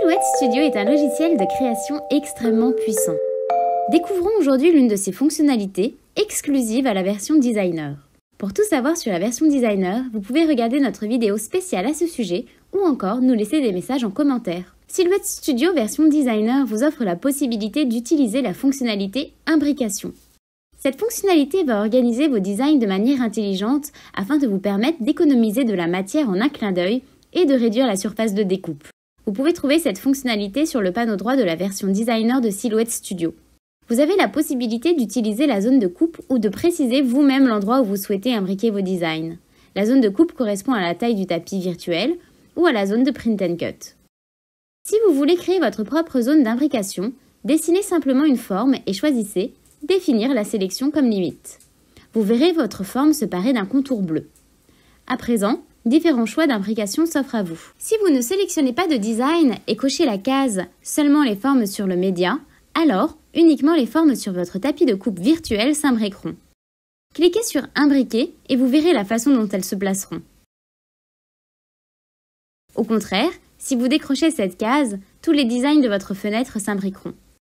Silhouette Studio est un logiciel de création extrêmement puissant. Découvrons aujourd'hui l'une de ses fonctionnalités, exclusive à la version Designer. Pour tout savoir sur la version Designer, vous pouvez regarder notre vidéo spéciale à ce sujet ou encore nous laisser des messages en commentaire. Silhouette Studio version Designer vous offre la possibilité d'utiliser la fonctionnalité Imbrication. Cette fonctionnalité va organiser vos designs de manière intelligente afin de vous permettre d'économiser de la matière en un clin d'œil et de réduire la surface de découpe. Vous pouvez trouver cette fonctionnalité sur le panneau droit de la version Designer de Silhouette Studio. Vous avez la possibilité d'utiliser la zone de coupe ou de préciser vous-même l'endroit où vous souhaitez imbriquer vos designs. La zone de coupe correspond à la taille du tapis virtuel ou à la zone de print and cut. Si vous voulez créer votre propre zone d'imbrication, dessinez simplement une forme et choisissez « Définir la sélection comme limite ». Vous verrez votre forme se parer d'un contour bleu. À présent, différents choix d'imbrication s'offrent à vous. Si vous ne sélectionnez pas de design et cochez la case « Seulement les formes sur le média », alors uniquement les formes sur votre tapis de coupe virtuel s'imbriqueront. Cliquez sur « Imbriquer » et vous verrez la façon dont elles se placeront. Au contraire, si vous décrochez cette case, tous les designs de votre fenêtre s'imbriqueront.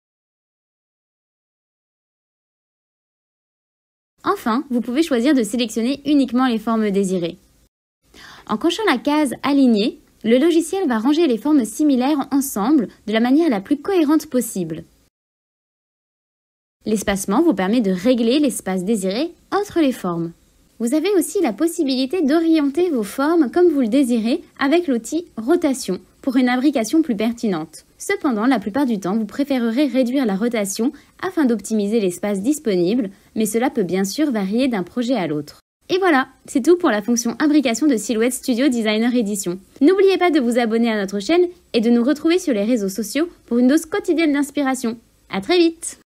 Enfin, vous pouvez choisir de sélectionner uniquement les formes désirées. En cochant la case « Aligner », le logiciel va ranger les formes similaires ensemble de la manière la plus cohérente possible. L'espacement vous permet de régler l'espace désiré entre les formes. Vous avez aussi la possibilité d'orienter vos formes comme vous le désirez avec l'outil « Rotation » pour une imbrication plus pertinente. Cependant, la plupart du temps, vous préférerez réduire la rotation afin d'optimiser l'espace disponible, mais cela peut bien sûr varier d'un projet à l'autre. Et voilà, c'est tout pour la fonction imbrication de Silhouette Studio Designer Edition. N'oubliez pas de vous abonner à notre chaîne et de nous retrouver sur les réseaux sociaux pour une dose quotidienne d'inspiration. À très vite!